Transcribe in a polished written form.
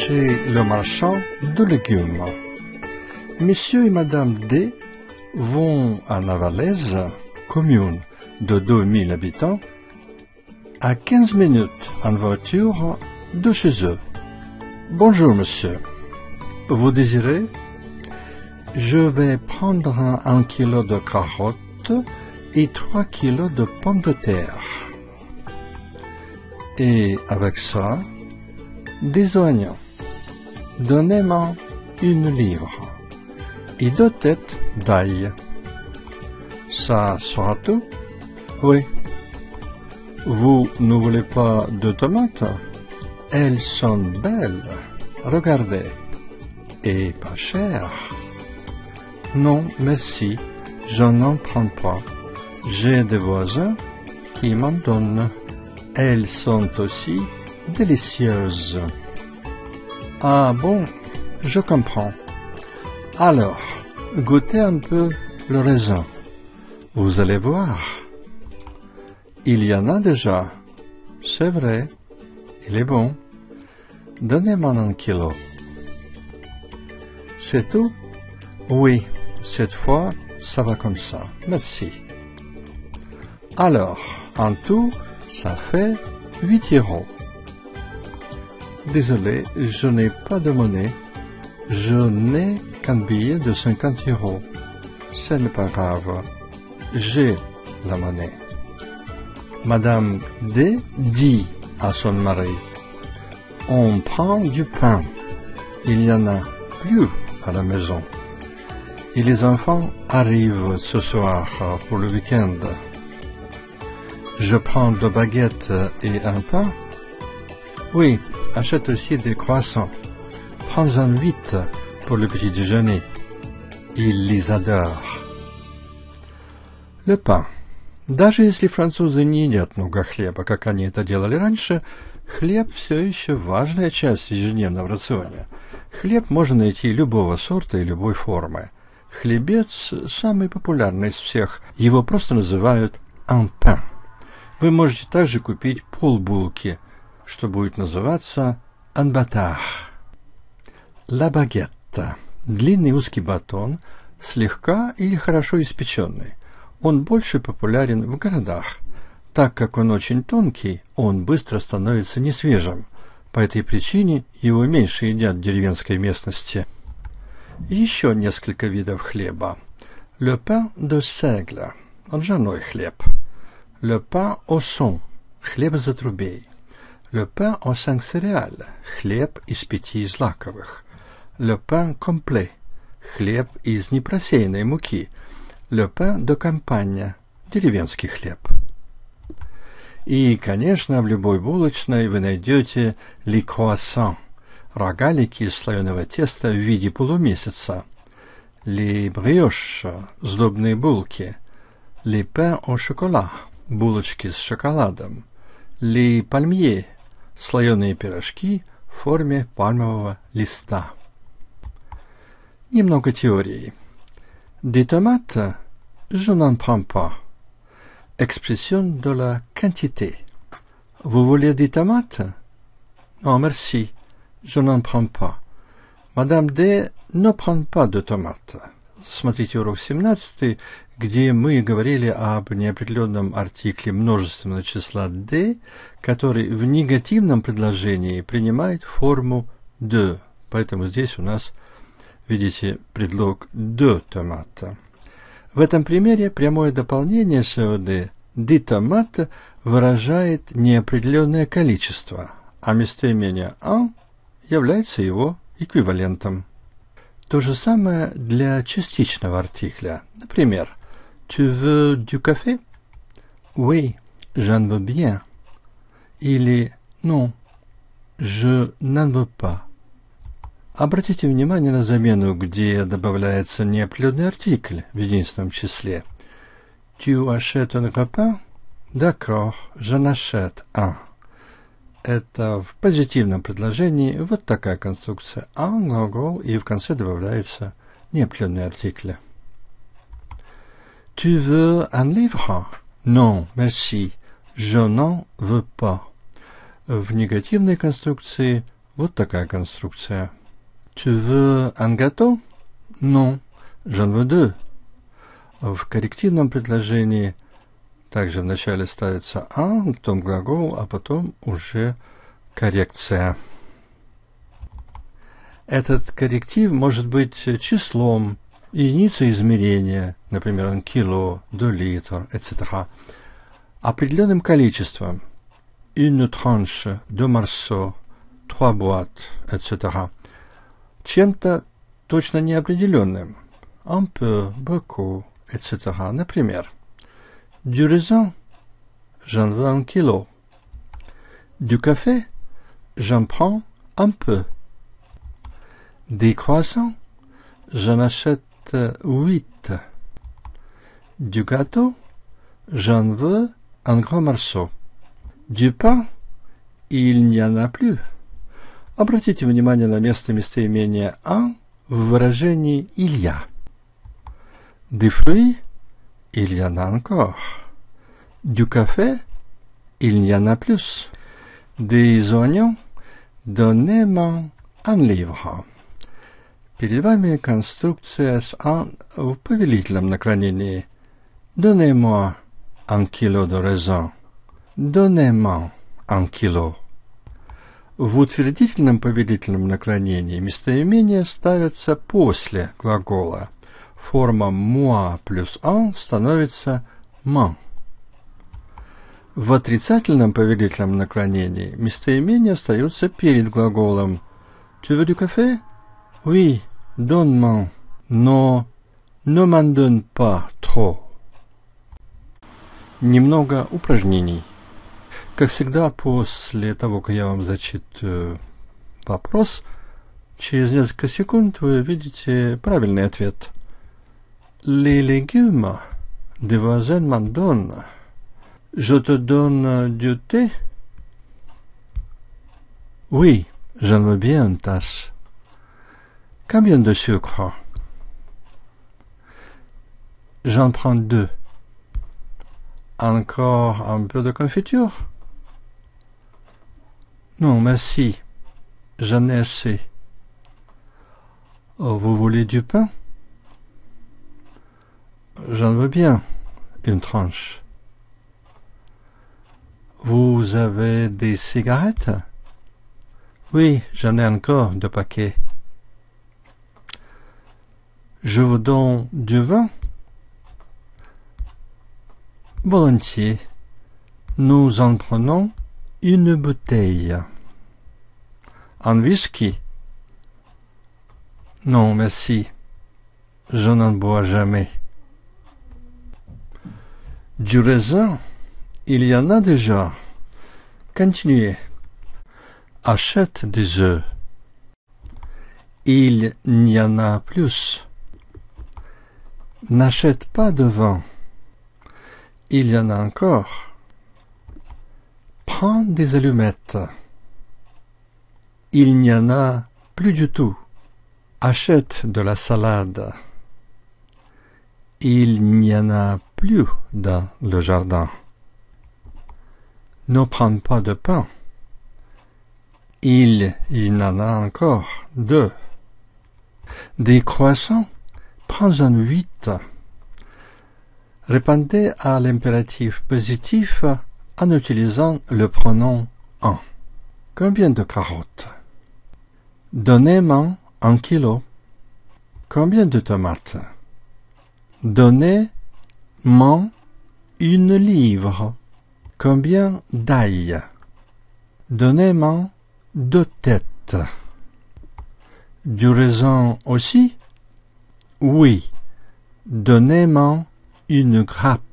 chez le marchand de légumes. Monsieur et Madame D vont à Navalaise, commune de 2000 habitants, à 15 minutes en voiture de chez eux. Bonjour, monsieur. Vous désirez? Je vais prendre 1 kilo de carottes et 3 kilos de pommes de terre. Et avec ça, des oignons. Donnez-moi 1 livre et 2 têtes d'ail. Ça sera tout? Oui. Vous ne voulez pas de tomates? Elles sont belles. Regardez. Et pas chères. Non, merci. Je n'en prends pas. J'ai des voisins qui m'en donnent. Elles sont aussi délicieuses. Ah bon, je comprends. Alors, goûtez un peu le raisin. Vous allez voir. Il y en a déjà. C'est vrai. Il est bon. Donnez-moi 1 kilo. C'est tout? Oui, cette fois, ça va comme ça. Merci. Alors, en tout, ça fait 8 euros. Désolé, je n'ai pas de monnaie. Je n'ai qu'un billet de 50 euros. Ce n'est pas grave. J'ai la monnaie. Madame D dit à son mari: on prend du pain. Il n'y en a plus à la maison. Et les enfants arrivent ce soir pour le week-end. Je prends 2 baguettes et un pain. Oui, achète aussi des croissants. Prends-en 8 pour le petit déjeuner. Ils les adorent. Le pain. Даже если французы не едят много хлеба, как они это делали раньше, хлеб все еще важная часть ежедневного рациона. Хлеб можно найти любого сорта и любой формы. Хлебец самый популярный из всех. Его просто называют un pain. Вы можете также купить полбулки, что будет называться un bâtard. La baguette. Длинный узкий батон, слегка или хорошо испеченный. Он больше популярен в городах. Так как он очень тонкий, он быстро становится несвежим. По этой причине его меньше едят в деревенской местности. Еще несколько видов хлеба. Le pain de seigle. Ржаной хлеб. Le pain au son. Хлеб из отрубей. Le pain aux 5 céréales. Хлеб из 5 злаковых. Le pain complet. Хлеб из непросеянной муки. Le pain de campagne. Деревенский хлеб. И, конечно, в любой булочной вы найдете les croissants. Рогалики из слоеного теста в виде полумесяца. Les brioches. Сдобные булки. Les pains au chocolat. Булочки с шоколадом. Les palmiers. Слоеные пирожки в форме пальмового листа. Немного теории. Des tomates, je n'en prends pas. Expression de la quantité. Vous voulez des tomates? Non, merci. Je n'en prends pas. Madame D ne prend pas de tomates. Смотрите урок 17, где мы говорили об неопределенном артикле множественного числа D, который в негативном предложении принимает форму de. Поэтому здесь у нас, видите, предлог de tomate. В этом примере прямое дополнение COD des tomates выражает неопределенное количество, а местоимение un является его эквивалентом. То же самое для частичного артикля. Например, tu veux du café? Oui, j'en veux bien. Или non, je n'en veux pas. Обратите внимание на замену, где добавляется неопределенный артикль в единственном числе. Tu achètes un repas? D'accord, j'en achète un. Это в позитивном предложении вот такая конструкция un, глагол, и в конце добавляется неопределенный артикль. Tu veux un livre? Non, merci, je n'en veux pas. В негативной конструкции Вот такая конструкция. Tu veux un gâteau? Non, j'en veux deux. В коррективном предложении также вначале ставится un, потом глагол, а потом уже коррекция. Этот корректив может быть числом, единицей измерения, например, un kilo, 2 литра, etc. Определенным количеством, une tranche, 2 morceaux, 3 boîtes, etc. Чем-то точно неопределенным, un peu, beaucoup, etc. Например, du raisin, j'en veux 1 kilo. Du café, j'en prends un peu. Des croissants, j'en achète 8. Du gâteau, j'en veux un grand morceau. Du pain, il n'y en a plus. Обратите внимание на место местоимения «un» в выражении «il y a». Des fruits, il y en a encore. Du café, il n'y en a plus. Des oignons, donnez-moi un livre. Перед вами конструкция с «un» в повелительном наклонении. Donnez-moi un kilo de raisin. Donnez-moi un kilo. В утвердительном повелительном наклонении местоимения ставятся после глагола. Форма moi плюс un становится mon. В отрицательном повелительном наклонении местоимения остаются перед глаголом. Tu veux du café? Oui, donne-moi. Но ne m'en donne pas trop. Немного упражнений. Как всегда, после того, как я вам зачитаю вопрос, через несколько секунд вы видите правильный ответ. Les légumes des voisins m'en donnent. Je te donne du thé? Oui, j'en veux bien une tasse. Combien de sucre? J'en prends 2. Encore un peu de confiture? Non, merci. J'en ai assez. Oh, vous voulez du pain? J'en veux bien une tranche. Vous avez des cigarettes? Oui, j'en ai encore 2 paquets. Je vous donne du vin? Volontiers. Nous en prenons une bouteille. Un whisky? Non, merci. Je n'en bois jamais. Du raisin, il y en a déjà. Continuez. Achète des œufs. Il n'y en a plus. N'achète pas de vin. Il y en a encore. Prends des allumettes. Il n'y en a plus du tout. Achète de la salade. Il n'y en a plus dans le jardin. Ne prends pas de pain. Il y en a encore 2. Des croissants, prends-en 8. Répondez à l'impératif positif en utilisant le pronom un. Combien de carottes? Donnez-moi 1 kilo. Combien de tomates? Donnez-moi 1 livre. Combien d'ail? Donnez-moi 2 têtes. Du raisin aussi? Oui. Donnez-moi 1 grappe.